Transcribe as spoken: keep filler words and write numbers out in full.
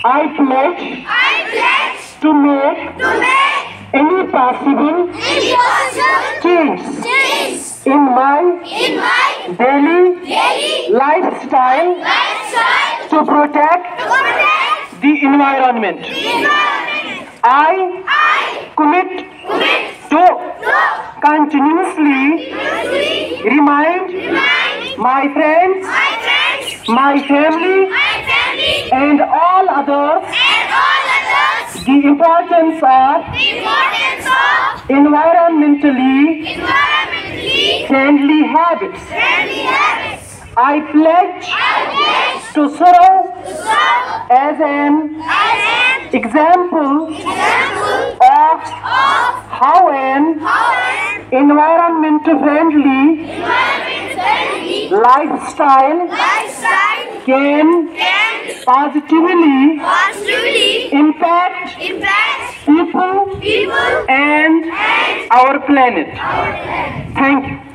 I pledge I pledge to make to make any possible any possible change change in my in my daily daily lifestyle lifestyle to protect to protect the environment. the environment. I I commit commit to to continuously continuously remind remind my friends, my friends, my family, my family, and all others and all others the importance of the importance of environmentally environmentally friendly habits. friendly habits. I pledge I pledge to serve to serve as an as an example example of of how an how an environment-friendly environment-friendly lifestyle lifestyle can can positively positively impact impact people people and and our planet. our planet. Thank you.